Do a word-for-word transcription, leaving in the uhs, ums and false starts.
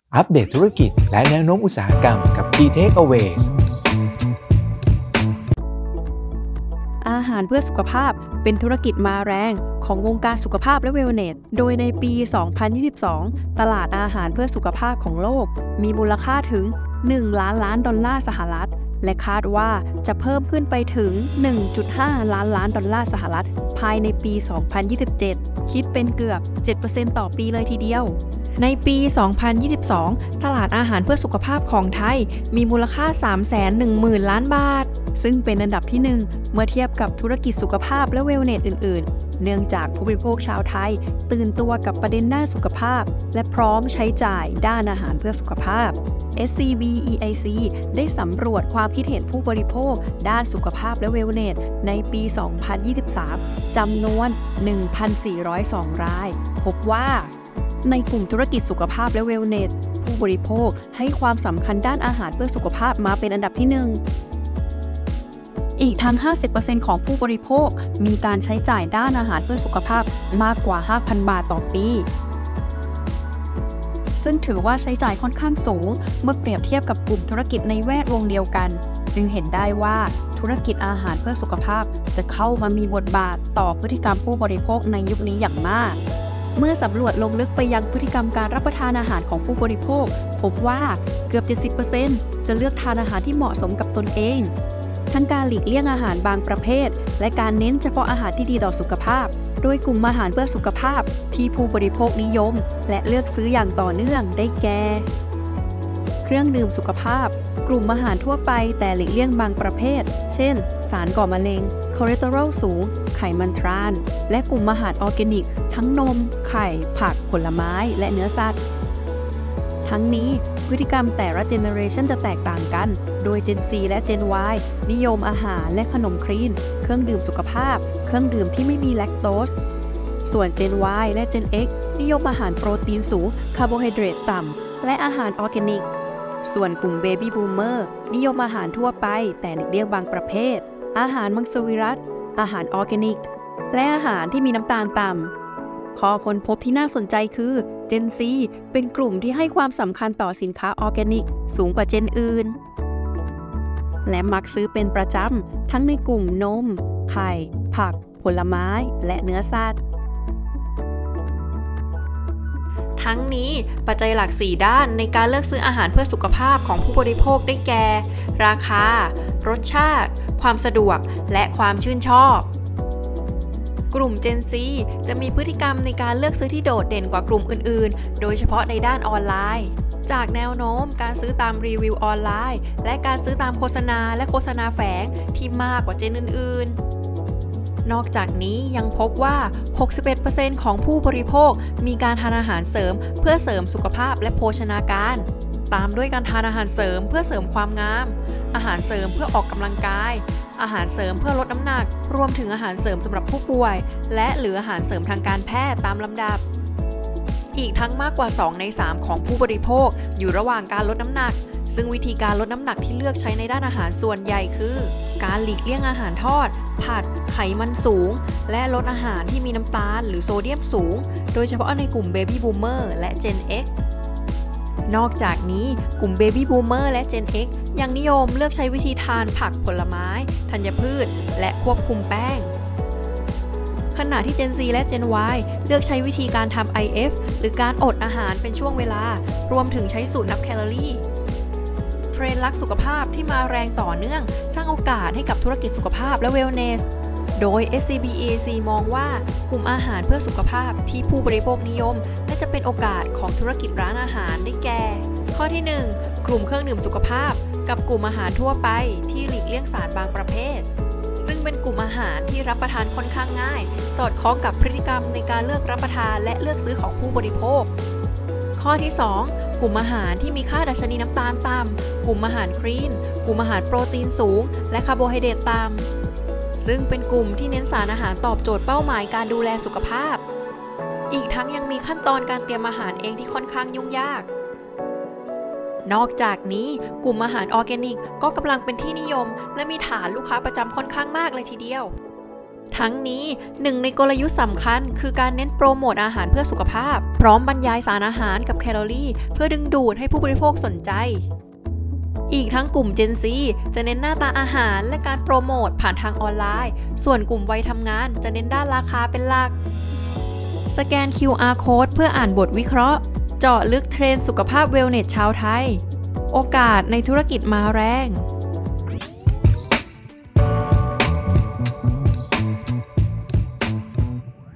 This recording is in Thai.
อัปเดตธุรกิจและแนวโน้มอุตสาหกรรมกับ Key Takeaways อาหารเพื่อสุขภาพเป็นธุรกิจมาแรงของวงการสุขภาพและเวลเนสโดยในปี สองพันยี่สิบสอง ตลาดอาหารเพื่อสุขภาพของโลกมีมูลค่าถึง หนึ่งล้านล้านดอลลาร์สหรัฐและคาดว่าจะเพิ่มขึ้นไปถึง หนึ่งจุดห้าล้านล้านดอลลาร์สหรัฐภายในปี สองพันยี่สิบเจ็ด คิดเป็นเกือบ เจ็ดเปอร์เซ็นต์ ต่อปีเลยทีเดียวในปี สองพันยี่สิบสอง ตลาดอาหารเพื่อสุขภาพของไทยมีมูลค่า สามแสนหนึ่งหมื่น ล้านบาทซึ่งเป็นอันดับที่หนึ่งเมื่อเทียบกับธุรกิจสุขภาพและเวลเนสอื่นๆเนื่องจากผู้บริโภคชาวไทยตื่นตัวกับประเด็นด้านสุขภาพและพร้อมใช้จ่ายด้านอาหารเพื่อสุขภาพ เอส ซี บี อี ไอ ซี ได้สำรวจความคิดเห็นผู้บริโภคด้านสุขภาพและเวลเนสในปี สองพันยี่สิบสาม จำนวน หนึ่งพันสี่ร้อยสอง รายพบว่าในกลุ่มธุรกิจสุขภาพและเวลเนสผู้บริโภคให้ความสำคัญด้านอาหารเพื่อสุขภาพมาเป็นอันดับที่หนึ่งอีกทั้ง ห้าสิบเปอร์เซ็นต์ ของผู้บริโภคมีการใช้จ่ายด้านอาหารเพื่อสุขภาพมากกว่า ห้าพัน บาทต่อปีซึ่งถือว่าใช้จ่ายค่อนข้างสูงเมื่อเปรียบเทียบกับกลุ่มธุรกิจในแวดวงเดียวกันจึงเห็นได้ว่าธุรกิจอาหารเพื่อสุขภาพจะเข้ามามีบทบาทต่อพฤติกรรมผู้บริโภคในยุคนี้อย่างมากเมื่อสำรวจลงลึกไปยังพฤติกรรมการรับประทานอาหารของผู้บริโภคพบว่าเกือบ เจ็ดสิบเปอร์เซ็นต์ จะเลือกทานอาหารที่เหมาะสมกับตนเองทั้งการหลีกเลี่ยงอาหารบางประเภทและการเน้นเฉพาะอาหารที่ดีต่อสุขภาพโดยกลุ่มอาหารเพื่อสุขภาพที่ผู้บริโภคนิยมและเลือกซื้ออย่างต่อเนื่องได้แก่เครื่องดื่มสุขภาพกลุ่มอาหารทั่วไปแต่หลีกเลี่ยงบางประเภทเช่นสารก่อมะเร็งคอเลสเตอรอลสูงไขมันทรานและกลุ่มอาหารออร์แกนิกทั้งนมไข่ผักผลไม้และเนื้อสัตว์ทั้งนี้พฤติกรรมแต่ละเจเนอเรชันจะแตกต่างกันโดย Gen Z และ Gen Y นิยมอาหารและขนมคลีนเครื่องดื่มสุขภาพเครื่องดื่มที่ไม่มีแลคโตสส่วน Gen Y และ Gen X นิยมอาหารโปรตีนสูงคาร์โบไฮเดรตต่ำและอาหารออร์แกนิกส่วนกลุ่ม Baby Boomer นิยมอาหารทั่วไปแต่หลีกเลี่ยงบางประเภทอาหารมังสวิรัติอาหารออร์แกนิกและอาหารที่มีน้ำตาลต่ำข้อค้นพบที่น่าสนใจคือ Gen Z เป็นกลุ่มที่ให้ความสำคัญต่อสินค้าออร์แกนิกสูงกว่า Gen อื่นและมักซื้อเป็นประจำทั้งในกลุ่มนมไข่ผักผลไม้และเนื้อสัตว์ทั้งนี้ปัจจัยหลักสี่ด้านในการเลือกซื้ออาหารเพื่อสุขภาพของผู้บริโภคได้แก่ราคารสชาติความสะดวกและความชื่นชอบกลุ่ม Gen Z จะมีพฤติกรรมในการเลือกซื้อที่โดดเด่นกว่ากลุ่มอื่นๆโดยเฉพาะในด้านออนไลน์จากแนวโน้มการซื้อตามรีวิวออนไลน์และการซื้อตามโฆษณาและโฆษณาแฝงที่มากกว่าเจนอื่นๆนอกจากนี้ยังพบว่า หกสิบเอ็ดเปอร์เซ็นต์ ของผู้บริโภคมีการทานอาหารเสริมเพื่อเสริมสุขภาพและโภชนาการตามด้วยการทานอาหารเสริมเพื่อเสริมความงามอาหารเสริมเพื่อออกกำลังกายอาหารเสริมเพื่อลดน้ำหนักรวมถึงอาหารเสริมสำหรับผู้ป่วยและหรืออาหารเสริมทางการแพทย์ตามลำดับอีกทั้งมากกว่าสองในสามของผู้บริโภคอยู่ระหว่างการลดน้ำหนักซึ่งวิธีการลดน้ำหนักที่เลือกใช้ในด้านอาหารส่วนใหญ่คือการหลีกเลี่ยงอาหารทอดผัดไขมันสูงและลดอาหารที่มีน้ำตาลหรือโซเดียมสูงโดยเฉพาะในกลุ่ม Baby Boomer และ Gen X นอกจากนี้กลุ่ม Baby Boomer และ Gen X ยังนิยมเลือกใช้วิธีทานผักผลไม้ธัญพืชและควบคุมแป้งขณะที่ Gen Z และ Gen Y เลือกใช้วิธีการทำ ไอ เอฟ หรือการอดอาหารเป็นช่วงเวลารวมถึงใช้สูตรนับแคลอรี่เทรนด์รักสุขภาพที่มาแรงต่อเนื่องสร้างโอกาสให้กับธุรกิจสุขภาพและเวลเนสโดย เอส ซี บี อี ไอ ซี มองว่ากลุ่มอาหารเพื่อสุขภาพที่ผู้บริโภคนิยมและจะเป็นโอกาสของธุรกิจร้านอาหารได้แก่ข้อที่หนึ่งกลุ่มเครื่องดื่มสุขภาพกับกลุ่มอาหารทั่วไปที่หลีกเลี่ยงสารบางประเภทซึ่งเป็นกลุ่มอาหารที่รับประทานค่อนข้างง่ายสอดคล้องกับพฤติกรรมในการเลือกรับประทานและเลือกซื้อของผู้บริโภคข้อที่สองกลุ่มอาหารที่มีค่าดัชนีน้ำตาลต่ำกลุ่มอาหารคลีนกลุ่มอาหารโปรตีนสูงและคาร์โบไฮเดรตต่ำซึ่งเป็นกลุ่มที่เน้นสารอาหารตอบโจทย์เป้าหมายการดูแลสุขภาพอีกทั้งยังมีขั้นตอนการเตรียมอาหารเองที่ค่อนข้างยุ่งยากนอกจากนี้กลุ่มอาหารออร์แกนิกก็กำลังเป็นที่นิยมและมีฐานลูกค้าประจำค่อนข้างมากเลยทีเดียวทั้งนี้หนึ่งในกลยุทธ์สำคัญคือการเน้นโปรโมทอาหารเพื่อสุขภาพพร้อมบรรยายสารอาหารกับแคลอรี่เพื่อดึงดูดให้ผู้บริโภคสนใจอีกทั้งกลุ่ม Gen ซี จะเน้นหน้าตาอาหารและการโปรโมทผ่านทางออนไลน์ส่วนกลุ่มวัยทำงานจะเน้นด้านราคาเป็นหลักสแกน คิว อาร์ Code เพื่ออ่านบทวิเคราะห์เจาะลึกเทรนด์สุขภาพเวลเนสชาวไทยโอกาสในธุรกิจมาแรง